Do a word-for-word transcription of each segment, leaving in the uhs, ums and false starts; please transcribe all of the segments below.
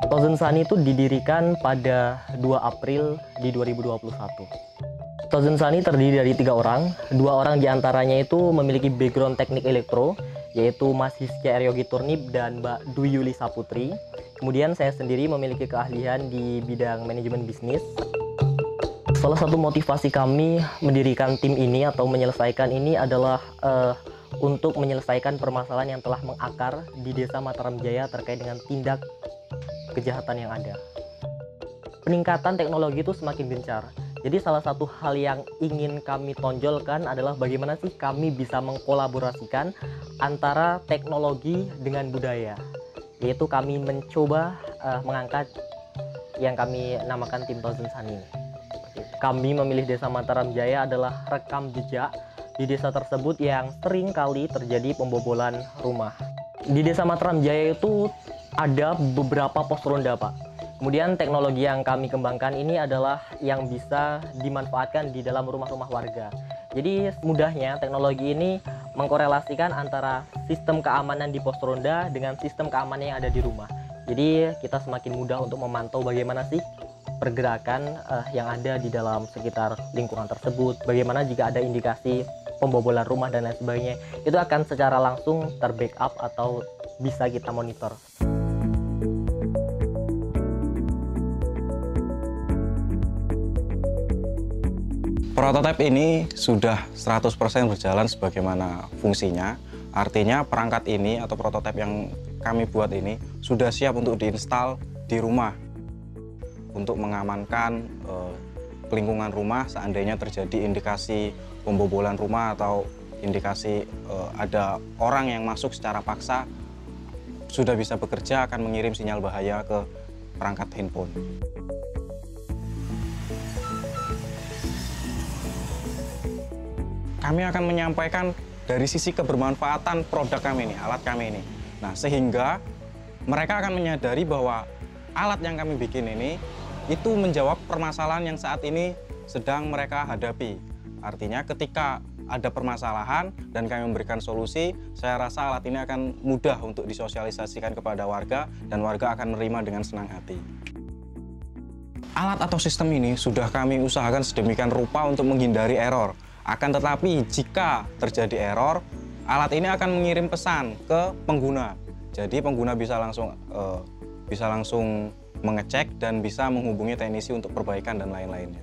Thousand Sunny itu didirikan pada dua April di dua ribu dua puluh satu. Thousand Sunny terdiri dari tiga orang, dua orang diantaranya itu memiliki background teknik elektro, yaitu Mas Hizky Aryogi Turnip dan Mbak Dwi Yuli Saputri. Kemudian saya sendiri memiliki keahlian di bidang manajemen bisnis. Salah satu motivasi kami mendirikan tim ini atau menyelesaikan ini adalah uh, untuk menyelesaikan permasalahan yang telah mengakar di Desa Mataram Jaya terkait dengan tindak kejahatan yang ada. Peningkatan teknologi itu semakin gencar. Jadi salah satu hal yang ingin kami tonjolkan adalah bagaimana sih kami bisa mengkolaborasikan antara teknologi dengan budaya. Yaitu kami mencoba uh, mengangkat yang kami namakan tim Thousand Sunny. Kami memilih Desa Mataram Jaya adalah rekam jejak di desa tersebut yang sering kali terjadi pembobolan rumah. Di Desa Mataram Jaya itu ada beberapa pos ronda, Pak. Kemudian teknologi yang kami kembangkan ini adalah yang bisa dimanfaatkan di dalam rumah-rumah warga. Jadi mudahnya teknologi ini mengkorelasikan antara sistem keamanan di pos ronda dengan sistem keamanan yang ada di rumah. Jadi kita semakin mudah untuk memantau bagaimana sih pergerakan uh, yang ada di dalam sekitar lingkungan tersebut. Bagaimana jika ada indikasi pembobolan rumah dan lain sebagainya. Itu akan secara langsung terbackup atau bisa kita monitor. Prototipe ini sudah seratus persen berjalan sebagaimana fungsinya. Artinya perangkat ini atau prototipe yang kami buat ini sudah siap untuk diinstal di rumah untuk mengamankan eh, lingkungan rumah seandainya terjadi indikasi pembobolan rumah atau indikasi eh, ada orang yang masuk secara paksa, sudah bisa bekerja akan mengirim sinyal bahaya ke perangkat handphone. Kami akan menyampaikan dari sisi kebermanfaatan produk kami ini, alat kami ini. Nah, sehingga mereka akan menyadari bahwa alat yang kami bikin ini itu menjawab permasalahan yang saat ini sedang mereka hadapi. Artinya ketika ada permasalahan dan kami memberikan solusi, saya rasa alat ini akan mudah untuk disosialisasikan kepada warga dan warga akan menerima dengan senang hati. Alat atau sistem ini sudah kami usahakan sedemikian rupa untuk menghindari error. Akan tetapi jika terjadi error, alat ini akan mengirim pesan ke pengguna. Jadi pengguna bisa langsung uh, bisa langsung mengecek dan bisa menghubungi teknisi untuk perbaikan dan lain-lainnya.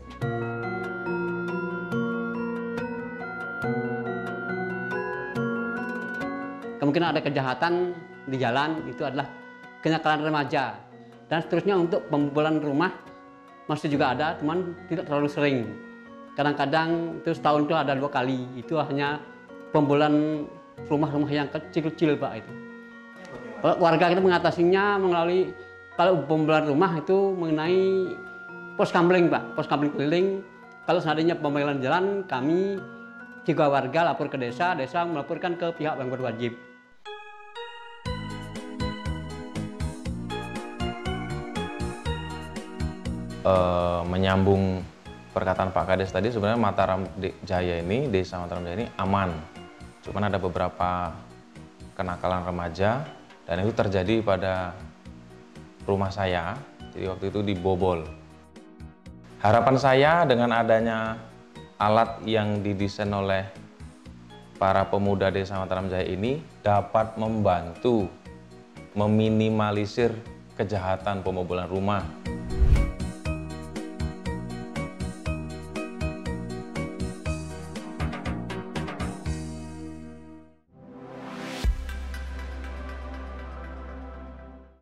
Kemungkinan ada kejahatan di jalan itu adalah kenakalan remaja. Dan seterusnya untuk pembobolan rumah masih juga ada, teman tidak terlalu sering. Kadang-kadang itu setahun itu ada dua kali, itu hanya pembobolan rumah-rumah yang kecil-kecil, Pak. Itu. Warga kita mengatasinya melalui, kalau pembobolan rumah itu mengenai pos kamling, Pak, pos kamling keliling. Kalau seandainya pembobolan jalan, kami juga warga lapor ke desa, desa melaporkan ke pihak yang berwajib. Uh, menyambung perkataan Pak Kades tadi, sebenarnya Mataram Jaya ini, Desa Mataram Jaya ini aman. Cuman ada beberapa kenakalan remaja dan itu terjadi pada rumah saya. Jadi waktu itu dibobol. Harapan saya dengan adanya alat yang didesain oleh para pemuda Desa Mataram Jaya ini dapat membantu meminimalisir kejahatan pembobolan rumah.